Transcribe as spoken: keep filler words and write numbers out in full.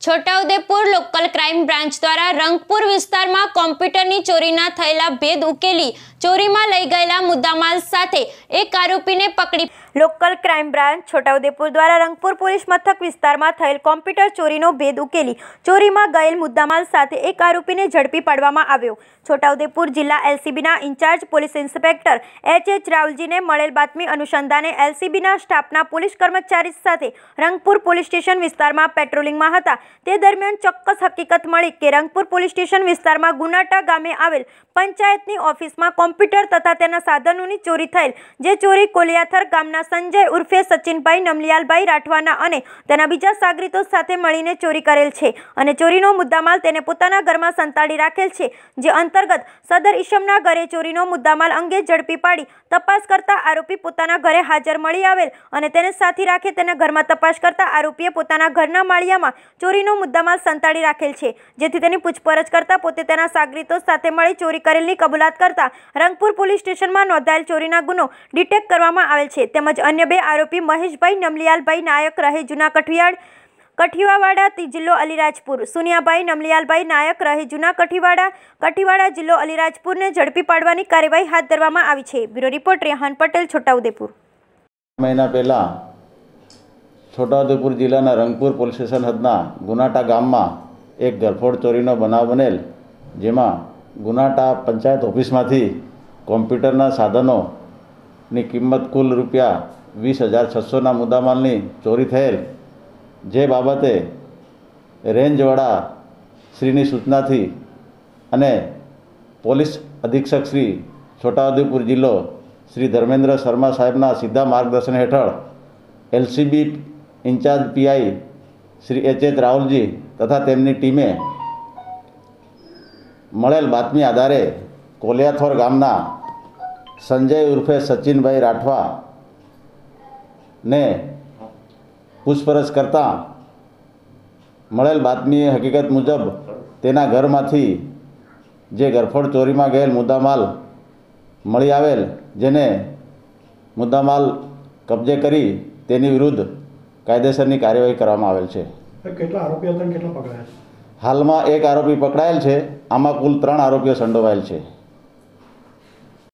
Chhota Udepur local crime branch દ્વારા રંગપુર વિસ્તારમાં કોમ્પ્યુટરની ચોરીના થયેલા ભેદ ઉકેલી ચોરીમાં લઈ ગયેલા મુદ્દામાલ સાથે એક આરોપીને પકડી લોકલ ક્રાઇમ બ્રાન્ચ છોટાઉદેપુર દ્વારા રંગપુર પોલીસ મથક વિસ્તારમાં થયેલ કોમ્પ્યુટર ચોરીનો ભેદ ઉકેલી ચોરીમાં ગયેલ મુદ્દામાલ સાથે એક આરોપીને ઝડપી પાડવામાં આવ્યો। છોટાઉદેપુર જિલ્લા એલસીબીના in charge police inspector H H રાવલજીને મળેલ બાતમી અનુસંધાને એલસીબીના સ્ટાફના પોલીસ કર્મચારી સાથે રંગપુર પોલીસ સ્ટેશન વિસ્તારમાં પેટ્રોલિંગમાં હતા। તે દરમિયાન ચોક્કસ હકીકત મળી કે રંગપુર પોલીસ સ્ટેશન વિસ્તારમાં ગુનાટા ગામે આવેલ પંચાયતની ઓફિસમાં કોમ્પ્યુટર તથા તેના સાધનોની ચોરી થયેલ, જે ચોરી કોલિયાથર ગામના સંજય ઉર્ફે સચિનભાઈ નમલિયાલભાઈ રાઠવાના અને તેના બીજા સાગરીતો સાથે મળીને ચોરી કરેલ છે અને ચોરીનો મુદ્દામાલ તેને પોતાના ઘરમાં સંતાડી રાખેલ છે। જે અંતર્ગત સદર ઈસમના ઘરે ચોરીનો મુદ્દામાલ અંગે ઝડપી પાડી તપાસ કરતા આરોપી પોતાના ઘરે હાજર મળી આવેલ અને તેને સાથી રાખે તેના ઘરમાં તપાસ કરતા આરોપીએ પોતાના ઘરના માળિયામાં ચોરીનો મુદ્દામાલ સંતાડી રાખેલ છે, જેથી તેની પૂછપરછ કરતા પોતે તેના સાગરીતો સાથે મળી ચોરી કરેલની કબૂલાત કરતા રંગપુર પોલીસ સ્ટેશનમાં નોંધાયેલ ચોરીના ગુનો ડિટેક્ટ કરવામાં આવેલ છે। તેમજ અન્ય બે આરોપી મહેશભાઈ નમલિયાલભાઈ નાયક રહે જૂના કઠિયાડ કઠિયાવાડા જિલ્લો અલીરાજપુર, સુનિયાભાઈ નમલિયાલભાઈ નાયક રહે જૂના કઠિયાવાડા કઠિયાવાડા જિલ્લો અલીરાજપુરને ઝડપી પાડવાની કાર્યવાહી હાથ ધરવામાં આવી છે। Bureau report Rehan Patel, Chhotaudepur. મહિના પહેલા છોટાઉદેપુર જિલ્લાના રંગપુર પોલીસ સ્ટેશન હદના ગુનાટા ગામમાં એક ગરફોડ ચોરીનો બનાવ બનેલ, જેમાં ગુનાટા પંચાયત ઓફિસમાંથી કોમ્પ્યુટરના સાધનોની કિંમત કુલ રૂપિયા વીસ હજાર છસોના મુદ્દામાલની ચોરી થયેલ। જે બાબતે રેન્જવાળા શ્રીની સૂચનાથી અને પોલીસ અધિક્ષક શ્રી છોટાઉદેપુર જિલ્લો શ્રી ધર્મેન્દ્ર શર્મા સાહેબના સીધા માર્ગદર્શન હેઠળ LCB in charge PI Shri H H Rawalji તથા તેમની ટીમે મળેલ બાતમી આધારે કોલિયાથોર ગામના સંજય ઉર્ફે સચિનભાઈ રાઠવા ને પૂછપરછ કરતાં મળેલ બાતમી હકીકત મુજબ તેના ઘરમાંથી જે ગરફોડ ચોરીમાં ગયેલ મુદ્દામાલ મળી આવેલ, જેને મુદ્દામાલ કબજે કરી તેની વિરુદ્ધ કાયદેસરની કાર્યવાહી કરવામાં આવેલ છે। કેટલા આરોપીઓ હતા અને કેટલા પકડાયા છે? હાલમાં એક આરોપી પકડાયેલ છે। આમાં કુલ ત્રણ આરોપીઓ સંડોવાયેલ છે।